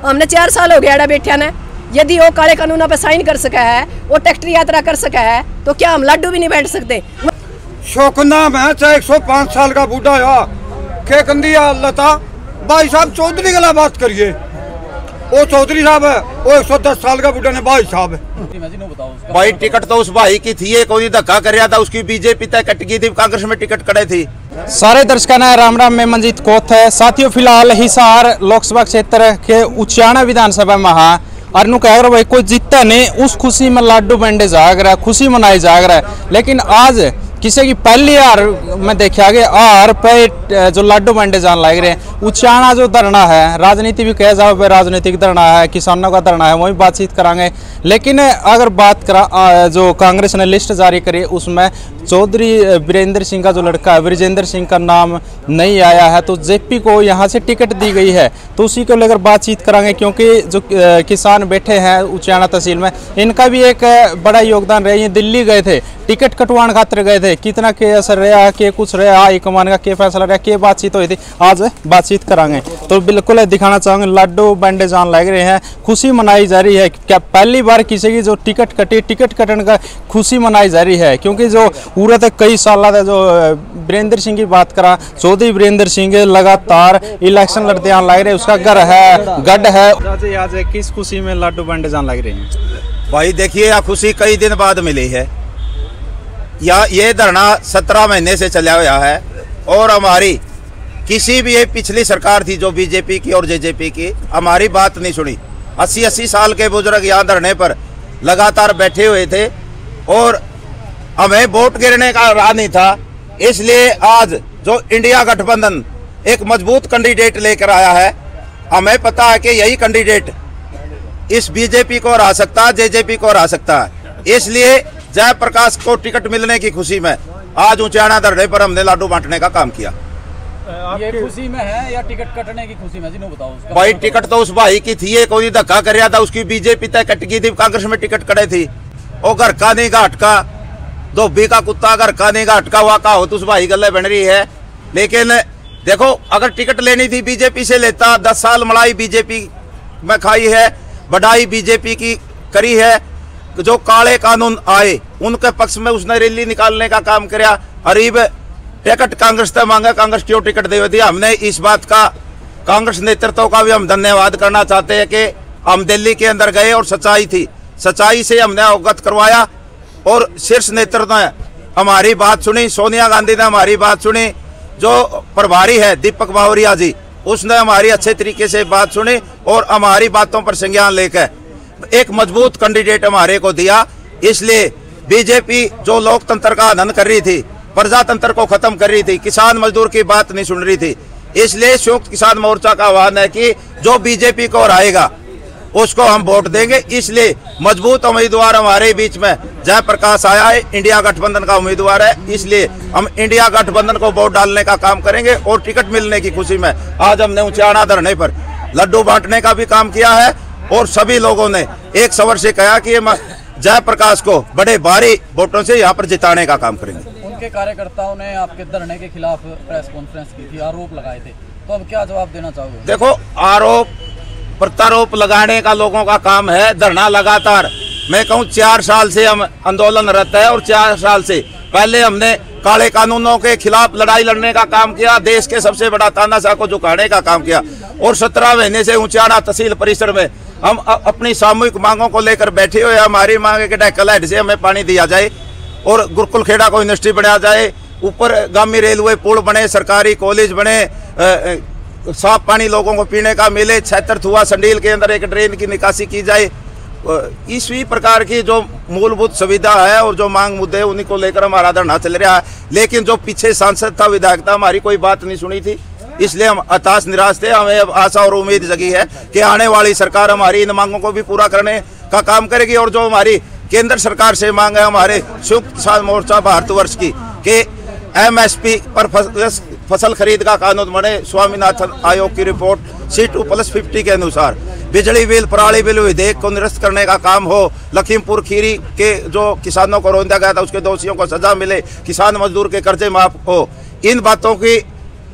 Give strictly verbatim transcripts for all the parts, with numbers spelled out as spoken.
हमने चार साल हो गया बैठा ने, यदि वो काले कानूनों पर साइन कर सका है, वो ट्रैक्टर यात्रा कर सका है, तो क्या हम लड्डू भी नहीं बैठ सकते? शौकना मैं चाहे एक सौ पाँच साल का बूढ़ा या के कंदिया लता भाई साहब चौधरी गला बात करिए, वो चौधरी साहब है, वो एक सौ दस साल का बूढ़ा ने भाई साहब है। भाई टिकट तो उस भाई की थी, एक कोई धक्का कर रहा था, उसकी बीजेपी तय कट गई थी, कांग्रेस में टिकट कड़े थी। सारे दर्शकों ने राम राम, में मंजीत कोथ है। साथियों, फिलहाल हिसार लोकसभा क्षेत्र के उचाना विधानसभा में हाँ और कह रहा भाई कोई जीतता नहीं, उस खुशी में लाडू बंडे जाग रहा है, खुशी मनाई जाग रहा है। लेकिन आज किसी की पहली हार में देखा गया हार पे जो लाडू बंडे जान लग रहे हैं। उचाना जो धरना है, राजनीति भी कह जाओ, राजनीतिक धरना है, किसानों का धरना है, वही बातचीत करांगे। लेकिन अगर बात करा जो कांग्रेस ने लिस्ट जारी करी उसमें चौधरी वीरेंद्र सिंह का जो लड़का है विजेंद्र सिंह का नाम नहीं आया है, तो जेपी को यहाँ से टिकट दी गई है, तो उसी को लेकर बातचीत करांगे। क्योंकि जो किसान बैठे हैं उचाना तहसील में, इनका भी एक बड़ा योगदान रहा। ये दिल्ली गए थे, टिकट कटवाने खातिर गए थे, कितना के असर रहा, के कुछ रहा, हाईकमान का के फैसला रहा, के बातचीत हुई थी, आज बातचीत करांगे। तो बिल्कुल दिखाना चाहूँगा लाडू बंडे जान लग रहे हैं, खुशी मनाई जा रही है। क्या पहली बार किसी की जो टिकट कटी, टिकट कटने का खुशी मनाई जा रही है। क्योंकि जो पूरे तक कई साल जो वीरेंद्र सिंह की बात करा, चौधरी वीरेंद्र सिंह लगातार इलेक्शन लड़ते आने लग रहे, उसका घर है गढ़ है। आज किस खुशी में लाडू बंडे जान लग रहे हैं? भाई देखिए, यह खुशी कई दिन बाद मिली है। या ये धरना सत्रह महीने से चला हुआ है और हमारी किसी भी ये पिछली सरकार थी जो बीजेपी की और जेजेपी की, हमारी बात नहीं सुनी। अस्सी अस्सी साल के बुजुर्ग यहाँ धरने पर लगातार बैठे हुए थे और हमें वोट गिरने का राह नहीं था। इसलिए आज जो इंडिया गठबंधन एक मजबूत कैंडिडेट लेकर आया है, हमें पता है कि यही कैंडिडेट इस बीजेपी को हरा सकता है, जेजेपी को हरा सकता है। इसलिए जयप्रकाश को टिकट मिलने की खुशी में आज उचाना धरने पर हमने लाडू बांटने का काम किया। ये खुशी में है या टिकट कटने की खुशी में जी बताओ? भाई टिकट तो उस भाई की थी, एक कोई धक्का कर रहा था, उसकी बीजेपी तय कट गई थी, कांग्रेस में टिकट कड़े थी। वो घर का नहीं घाट का, धोबी का कुत्ता घर का नहीं घाट का हुआ का हो, तो उस भाई गले बन रही है। लेकिन देखो, अगर टिकट लेनी थी बीजेपी से लेता, दस साल मलाई बीजेपी में खाई है, बढ़ाई बीजेपी की करी है। जो काले कानून आए उनके पक्ष में उसने रैली निकालने का काम किया। गरीब टिकट कांग्रेस से मांगा, कांग्रेस क्यों टिकट दे दी। हमने इस बात का कांग्रेस नेतृत्व का भी हम धन्यवाद करना चाहते हैं कि हम दिल्ली के अंदर गए और सच्चाई थी, सच्चाई से हमने अवगत करवाया और शीर्ष नेतृत्व ने हमारी बात सुनी, सोनिया गांधी ने हमारी बात सुनी, जो प्रभारी है दीपक बावरिया जी, उसने हमारी अच्छे तरीके से बात सुनी और हमारी बातों पर संज्ञान लेकर एक मजबूत कैंडिडेट हमारे को दिया। इसलिए बीजेपी जो लोकतंत्र का हनन कर रही थी, प्रजातंत्र को खत्म कर रही थी, किसान मजदूर की बात नहीं सुन रही थी। इसलिए संयुक्त किसान मोर्चा का आह्वान है कि जो बीजेपी को हराएगा उसको हम वोट देंगे। इसलिए मजबूत उम्मीदवार हमारे बीच में जयप्रकाश आया है, इंडिया गठबंधन का उम्मीदवार है। इसलिए हम इंडिया गठबंधन को वोट डालने का काम करेंगे और टिकट मिलने की खुशी में आज हमने उचाना धरने पर लड्डू बांटने का भी काम किया है और सभी लोगों ने एक स्वर से कहा कि जयप्रकाश को बड़े भारी वोटों से यहाँ पर जिताने का काम करेंगे। उनके कार्यकर्ताओं ने आपके धरने के खिलाफ प्रेस कॉन्फ्रेंस की थी, आरोप लगाए थे, तो अब क्या जवाब देना चाहोगे? देखो, आरोप प्रत्यारोप लगाने का लोगों का काम है। धरना लगातार मैं कहूँ चार साल से हम आंदोलनरत है और चार साल से पहले हमने काले कानूनों के खिलाफ लड़ाई लड़ने का काम किया, देश के सबसे बड़ा तानाशाह को झुकाने का काम किया और सत्रह महीने से उचाना तहसील परिसर में हम अपनी सामूहिक मांगों को लेकर बैठे हुए। हमारी मांग है कि डैकल हेड से हमें पानी दिया जाए और गुरुकुल खेड़ा को यूनिवर्सिटी बनाया जाए, ऊपर गामी रेलवे पुल बने, सरकारी कॉलेज बने, साफ पानी लोगों को पीने का मिले, छतर थुआ संडील के अंदर एक ड्रेन की निकासी की जाए। इसी प्रकार की जो मूलभूत सुविधा है और जो मांग मुद्दे हैं उन्हीं को लेकर हमारा धरना चल रहा है। लेकिन जो पीछे सांसद था, विधायक था, हमारी कोई बात नहीं सुनी थी। इसलिए हम हताश निराश थे। हमें अब आशा और उम्मीद जगी है कि आने वाली सरकार हमारी इन मांगों को भी पूरा करने का काम करेगी और जो हमारी केंद्र सरकार से मांग है हमारे संयुक्त किसान मोर्चा भारतवर्ष की कि एमएसपी पर फसल खरीद का कानून बने, स्वामीनाथन आयोग की report C two plus fifty के अनुसार बिजली बिल पराली बिल विधेयक को निरस्त करने का काम हो, लखीमपुर खीरी के जो किसानों को रौंदा गया था उसके दोषियों को सजा मिले, किसान मजदूर के कर्जे माफ हो। इन बातों की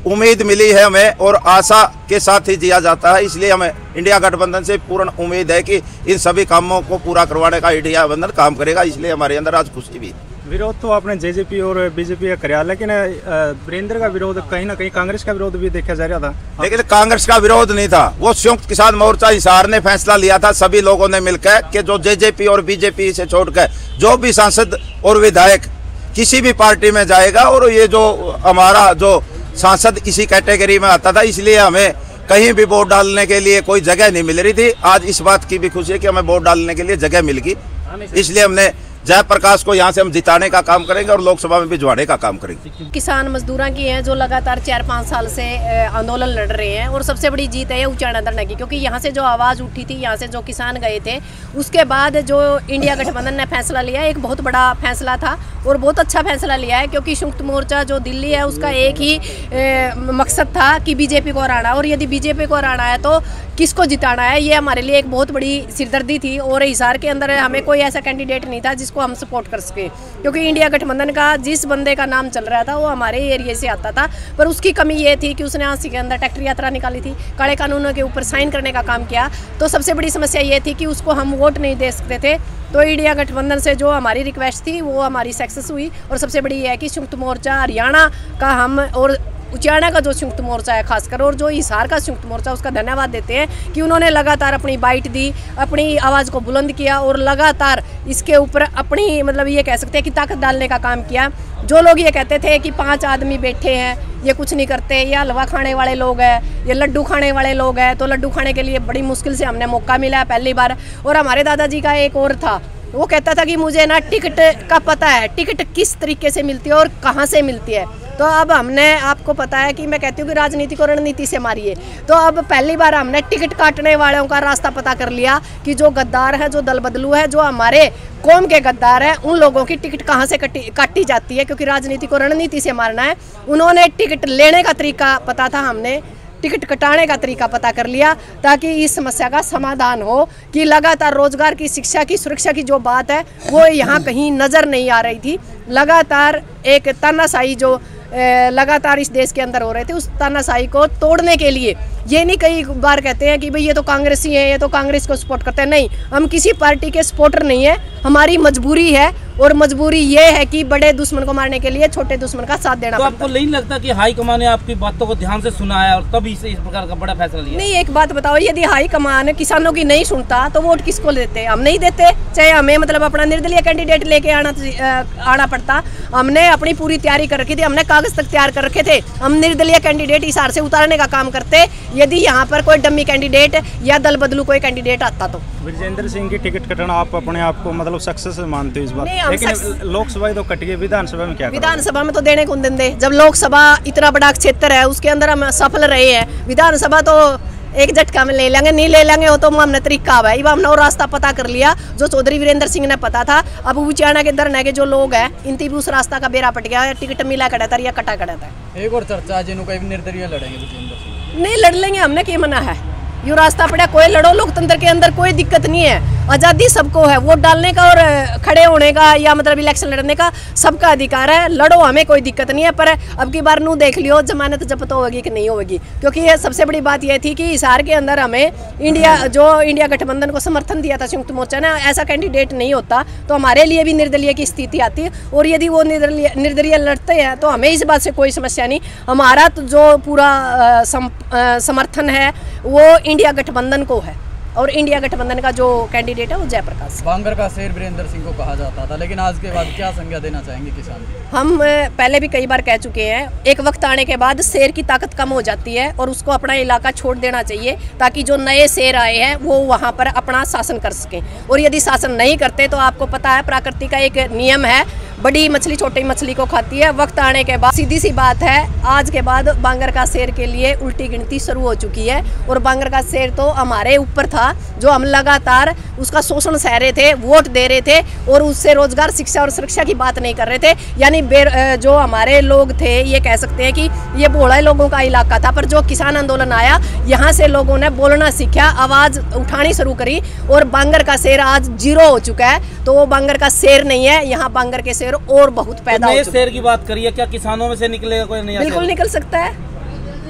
उम्मीद मिली है हमें और आशा के साथ ही जिया जाता है। इसलिए हमें इंडिया गठबंधन से पूर्ण उम्मीद है कि इन सभी कामों को पूरा करवाने का इंडिया गठबंधन काम करेगा। इसलिए हमारे अंदर आज खुशी भी। विरोध तो आपने जेजेपी और बीजेपी का कराया, लेकिन वीरेंद्र का विरोध कहीं ना कहीं कांग्रेस का विरोध भी देखा जा रहा था। लेकिन कांग्रेस का विरोध नहीं था, वो संयुक्त किसान मोर्चा हिसार ने फैसला लिया था सभी लोगों ने मिलकर कि जो जेजेपी और बीजेपी से छोड़कर जो भी सांसद और विधायक किसी भी पार्टी में जाएगा और ये जो हमारा जो सांसद इसी कैटेगरी में आता था, इसलिए हमें कहीं भी वोट डालने के लिए कोई जगह नहीं मिल रही थी। आज इस बात की भी खुशी है कि हमें वोट डालने के लिए जगह मिल गई, इसलिए हमने जयप्रकाश को यहाँ से हम जिताने का काम करेंगे और लोकसभा में भिजवाने का काम करेंगे। किसान मजदूरों की हैं जो लगातार चार पाँच साल से आंदोलन लड़ रहे हैं और सबसे बड़ी जीत है ये उचाना धरना की, क्योंकि यहाँ से जो आवाज़ उठी थी, यहाँ से जो किसान गए थे, उसके बाद जो इंडिया गठबंधन ने फैसला लिया एक बहुत बड़ा फैसला था और बहुत अच्छा फैसला लिया है। क्योंकि संयुक्त मोर्चा जो दिल्ली है उसका एक ही ए, मकसद था कि बीजेपी को हराना, और यदि बीजेपी को हराना है तो किसको जिताना है, ये हमारे लिए एक बहुत बड़ी सिरदर्दी थी। और हिसार के अंदर हमें कोई ऐसा कैंडिडेट नहीं था जिसको हम सपोर्ट कर सके, क्योंकि इंडिया गठबंधन का जिस बंदे का नाम चल रहा था वो हमारे एरिया से आता था। पर उसकी कमी ये थी कि उसने आंसी के अंदर ट्रैक्टर यात्रा निकाली थी, काले कानूनों के ऊपर साइन करने का काम किया। तो सबसे बड़ी समस्या ये थी कि उसको हम वोट नहीं दे सकते थे। तो इंडिया गठबंधन से जो हमारी रिक्वेस्ट थी वो हमारी सक्सेस हुई। और सबसे बड़ी ये है कि संयुक्त मोर्चा हरियाणा का हम और उचाना का जो संयुक्त मोर्चा है खासकर, और जो हिसार का संयुक्त मोर्चा, उसका धन्यवाद देते हैं कि उन्होंने लगातार अपनी बाइट दी, अपनी आवाज़ को बुलंद किया और लगातार इसके ऊपर अपनी मतलब ये कह सकते हैं कि ताकत डालने का काम किया। जो लोग ये कहते थे कि पांच आदमी बैठे हैं, ये कुछ नहीं करते, या हलवा खाने वाले लोग हैं, ये लड्डू खाने वाले लोग हैं, तो लड्डू खाने के लिए बड़ी मुश्किल से हमने मौका मिला है पहली बार। और हमारे दादाजी का एक और था, वो कहता था कि मुझे ना टिकट का पता है, टिकट किस तरीके से मिलती है और कहाँ से मिलती है। तो अब हमने, आपको पता है कि मैं कहती हूँ कि राजनीति को रणनीति से मारिए, तो अब पहली बार हमने टिकट काटने वालों का रास्ता पता कर लिया कि जो गद्दार है, जो दल बदलू है, जो हमारे कौम के गद्दार हैं, उन लोगों की टिकट कहाँ से कटी काटी जाती है, क्योंकि राजनीति को रणनीति से मारना है। उन्होंने टिकट लेने का तरीका पता था, हमने टिकट कटाने का तरीका पता कर लिया, ताकि इस समस्या का समाधान हो कि लगातार रोजगार की, शिक्षा की, सुरक्षा की जो बात है वो यहाँ कहीं नज़र नहीं आ रही थी। लगातार एक तानाशाही जो लगातार इस देश के अंदर हो रहे थे, उस तानाशाही को तोड़ने के लिए ये नहीं कई बार कहते हैं कि भाई ये तो कांग्रेसी है, ये तो कांग्रेस को सपोर्ट करते हैं। नहीं, हम किसी पार्टी के सपोर्टर नहीं है, हमारी मजबूरी है, और मजबूरी ये है कि बड़े दुश्मन को मारने के लिए छोटे दुश्मन का साथ देना तो पड़ता है। आपको नहीं लगता कि हाई कमान ने आपकी बातों को ध्यान से सुना है और तभी से इस प्रकार का बड़ा फैसला लिया? नहीं, एक बात बताओ, यदि हाई कमान किसानों की नहीं सुनता तो वोट किसको देते? हम नहीं देते, चाहे हमें मतलब अपना निर्दलीय कैंडिडेट लेके आना आना पड़ता। हमने अपनी पूरी तैयारी कर रखी थी, हमने कागज तक तैयार कर रखे थे, हम निर्दलीय कैंडिडेट हिसार से उतारने का काम करते यदि यहाँ पर कोई डमी कैंडिडेट या दल बदलू कोई कैंडिडेट आता तो। विजेंद्र सिंह की टिकट कटना आप अपने आप को मतलब सक्सेस मानते हो इस बात? नहीं, लेकिन लोकसभा तो कट गई, विधानसभा में क्या? विधानसभा में तो देने को दिन दे, जब लोकसभा इतना बड़ा क्षेत्र है उसके अंदर हम सफल रहे हैं, विधानसभा तो एक झटका में ले लेंगे, नहीं ले लेंगे वो तो हमने तरीका है। अब हमने वो रास्ता पता कर लिया जो चौधरी वीरेंद्र सिंह ने पता था। अब उचाना के धरने के जो लोग हैं, इनती भी उस रास्ता का बेरा पट गया है, टिकट मिला कड़ा था या कटा कड़ा था। एक और चर्चा जिन्होंने कहीं निर्दलीय लड़ेंगे विजेंद्र सिंह? नहीं लड़ लेंगे, हमने क्या मना है, यो रास्ता पड़ा, कोई लड़ो, लोकतंत्र के अंदर कोई दिक्कत नहीं है, आज़ादी सबको है, वोट डालने का और खड़े होने का या मतलब इलेक्शन लड़ने का सबका अधिकार है, लड़ो, हमें कोई दिक्कत नहीं है। पर अब की बार नू देख लियो जमानत जब्त होगी कि नहीं होगी, क्योंकि ये सबसे बड़ी बात यह थी कि हिसार के अंदर हमें इंडिया जो इंडिया गठबंधन को समर्थन दिया था संयुक्त मोर्चा ने, ऐसा कैंडिडेट नहीं होता तो हमारे लिए भी निर्दलीय की स्थिति आती, और यदि वो निर्दलीय निर्दलीय लड़ते हैं तो हमें इस बात से कोई समस्या नहीं। हमारा तो जो पूरा आ, सम, आ, समर्थन है वो इंडिया गठबंधन को है, और इंडिया गठबंधन का जो कैंडिडेट है वो जयप्रकाश। बांगर का शेर वीरेंद्र सिंह को कहा जाता था, लेकिन आज के बाद क्या संज्ञा देना चाहेंगे किसान? हम पहले भी कई बार कह चुके हैं, एक वक्त आने के बाद शेर की ताकत कम हो जाती है और उसको अपना इलाका छोड़ देना चाहिए, ताकि जो नए शेर आए हैं वो वहाँ पर अपना शासन कर सकें। और यदि शासन नहीं करते तो आपको पता है प्रकृति का एक नियम है, बड़ी मछली छोटी मछली को खाती है। वक्त आने के बाद सीधी सी बात है, आज के बाद बांगर का शेर के लिए उल्टी गिनती शुरू हो चुकी है, और बांगर का शेर तो हमारे ऊपर था, जो हम लगातार उसका शोषण सह रहे थे, वोट दे रहे थे और उससे रोजगार, शिक्षा और सुरक्षा की बात नहीं कर रहे थे। यानी जो हमारे लोग थे, ये कह सकते हैं कि ये भोला लोगों का इलाका था, पर जो किसान आंदोलन आया यहाँ से लोगों ने बोलना सीखा, आवाज़ उठानी शुरू करी, और बांगर का शेर आज जीरो हो चुका है। तो वो बांगर का शेर नहीं है, यहाँ बांगर के शेर और बहुत पैदा हो चुके हैं। शेर की बात करिए, क्या किसानों में से निकलेगा कोई नया? बिल्कुल निकल सकता है,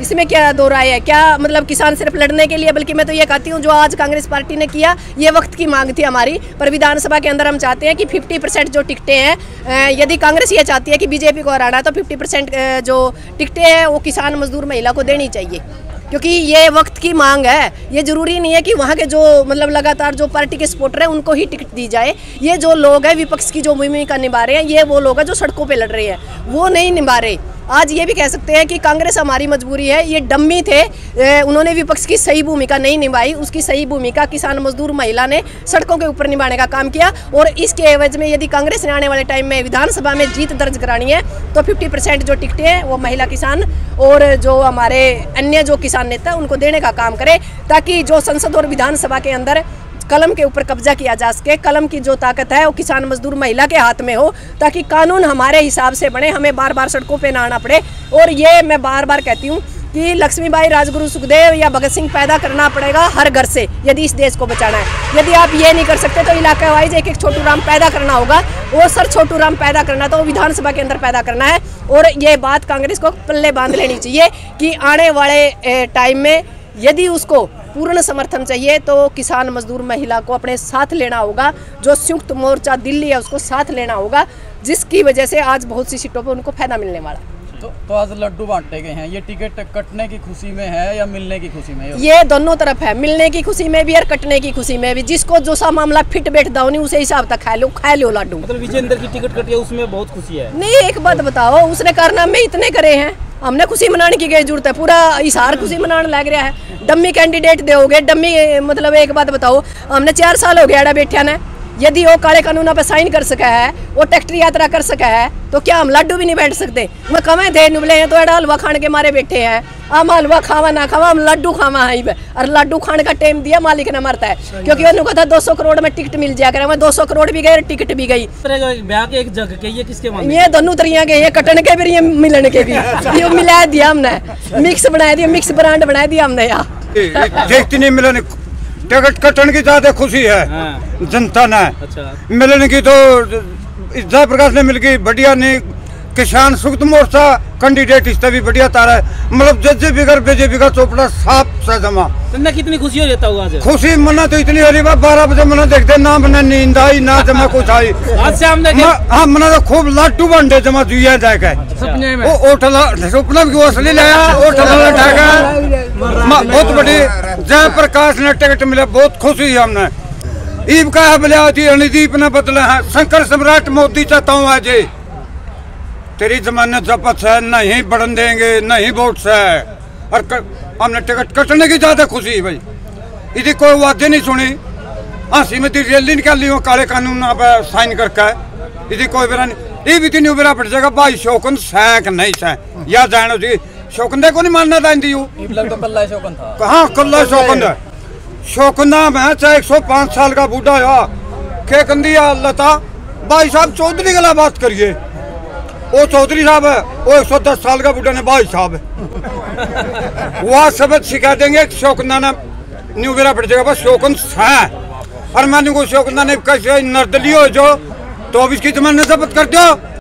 इसमें क्या दो राय है? क्या मतलब किसान सिर्फ लड़ने के लिए? बल्कि मैं तो ये कहती हूँ जो आज कांग्रेस पार्टी ने किया ये वक्त की मांग थी हमारी। पर विधानसभा के अंदर हम चाहते हैं कि पचास परसेंट जो टिकटें हैं, यदि कांग्रेस ये चाहती है कि बीजेपी को हराना, तो पचास परसेंट जो टिकटें हैं वो किसान मजदूर महिला को देनी चाहिए, क्योंकि ये वक्त की मांग है। ये जरूरी नहीं है कि वहाँ के जो मतलब लगातार जो पार्टी के सपोर्टर हैं उनको ही टिकट दी जाए। ये जो लोग हैं विपक्ष की जो भूमिका निभा रहे हैं, ये वो लोग हैं जो सड़कों पे लड़ रहे हैं, वो नहीं निभा रहे। आज ये भी कह सकते हैं कि कांग्रेस हमारी मजबूरी है। ये डम्मी थे, उन्होंने विपक्ष की सही भूमिका नहीं निभाई। उसकी सही भूमिका किसान मजदूर महिला ने सड़कों के ऊपर निभाने का काम किया। और इसके एवज में यदि कांग्रेस ने आने वाले टाइम में विधानसभा में जीत दर्ज करानी है तो पचास परसेंट जो टिकटें हैं वो महिला किसान और जो हमारे अन्य जो किसान नेता उनको देने का काम करे, ताकि जो संसद और विधानसभा के अंदर कलम के ऊपर कब्जा किया जा सके। कलम की जो ताकत है वो किसान मजदूर महिला के हाथ में हो, ताकि कानून हमारे हिसाब से बने, हमें बार बार सड़कों पे ना आना पड़े। और ये मैं बार बार कहती हूँ कि लक्ष्मीबाई, राजगुरु सुखदेव या भगत सिंह पैदा करना पड़ेगा हर घर से, यदि इस देश को बचाना है। यदि आप ये नहीं कर सकते तो इलाका वाइज एक एक छोटू राम पैदा करना होगा। वो सर छोटू राम पैदा करना तो विधानसभा के अंदर पैदा करना है। और ये बात कांग्रेस को पल्ले बांध लेनी चाहिए कि आने वाले टाइम में यदि उसको पूर्ण समर्थन चाहिए तो किसान मजदूर महिला को अपने साथ लेना होगा। जो संयुक्त मोर्चा दिल्ली है उसको साथ लेना होगा, जिसकी वजह से आज बहुत सी सीटों पर उनको फायदा मिलने वाला। तो, तो आज लड्डू बांटे गए हैं, ये टिकट कटने की खुशी में है या मिलने की खुशी में है? ये दोनों तरफ है, मिलने की खुशी में भी और कटने की खुशी में भी। जिसको जो सा मामला फिट बैठता हो नहीं उसे हिसाब तक खा लो खा लो लड्डू। मतलब विजेंद्र की टिकट कटी है उसमें बहुत खुशी है? नहीं, एक बात बताओ, उसने कारनामे इतने करे हैं, हमने खुशी मनाने की क्या जरूरत है? पूरा इशार खुशी मनाने लग रहा है। डम्मी कैंडिडेट दोगे, डम्मी मतलब एक बात बताओ, हमने चार साल हो गया बैठा ने, यदि वो काले कानूनों पर साइन कर सका है, वो टैक्ट्री यात्रा कर सका है, तो क्या हम लड्डू भी नहीं बैठ सकते? मैं कमे थे नुबले हैं तो एडा हलवा खाने के मारे बैठे हैं। हम हलवा खावा ना खावा, हम लड्डू खावा है। और लड्डू खाने का टाइम दिया मालिक ने मरता है, क्योंकि उन्होंने कहा था दो सौ करोड़ में टिकट मिल जाया करे। दो सौ करोड़ भी गए, टिकट भी गई। ब्याह के एक जगह के ये किसके मामले? ये दोनों तरिया के, ये कटन के भी, ये मिलन के भी। ये मिला दिया हमने, मिक्स बना दिया, मिक्स ब्रांड बना दिया हमने यहाँ। देखती नहीं मिलन, टिकट कटन की ज्यादा खुशी है जनता ने। अच्छा। मिलने की तो जय प्रकाश ने मिल गई, बढ़िया नहीं। किसान सुक्त मोर्चा कैंडिडेट इससे भी बढ़िया तारा है। मतलब जजे बिगर बीजेपी का चोपड़ा साफ सा जमा। तो कितनी खुशी हो जाता होगा आज? खुशी मना तो इतनी हो रही है, बारह बजे मना देखते ना मना नींद आई ना जमा कुछ आई। आज से हमने हाँ मना तो खूब लड्डू बंडे जमा जुआ जाएगा। सपने में सपना की असली लाया, बहुत बड़ी जय प्रकाश ने टिकट मिला, बहुत खुशी है हमने। ईब का बलिया रणदीप ने बदला है, शंकर सम्राट मोदी चाहता हूँ आज तेरी जमानत जब्त है, नहीं बढ़न देंगे, नहीं वोट से। और कर, हमने टिकट कटने की ज्यादा खुशी है भाई। यदि कोई वादे नहीं सुनी, हंसी में रैली निकाली हो काले कानून पर साइन करके, यदि कोई बेरा नहीं, ये भी तीन बेरा पड़ जाएगा भाई शोकन सैक नहीं सै या जानो जी शोकन को नहीं मानना चाहती हूँ। शोकन था कहाँ कल्ला शोकन है? शोकन नाम है, चाहे एक सौ पाँच साल का बूढ़ा या के कंदिया लता भाई साहब चौधरी गला बात करिए। वो चौधरी साहब है, वो एक सौ दस साल का बूढ़ा ने भाई साहब है। वह सबक सिखा देंगे शोकना ने न्यू बेरा पड़ जाएगा बस शोकन है। और मैंने को शोकना ने कैसे नर्दली हो जो तो अब इसकी जमानत जब्त कर दो।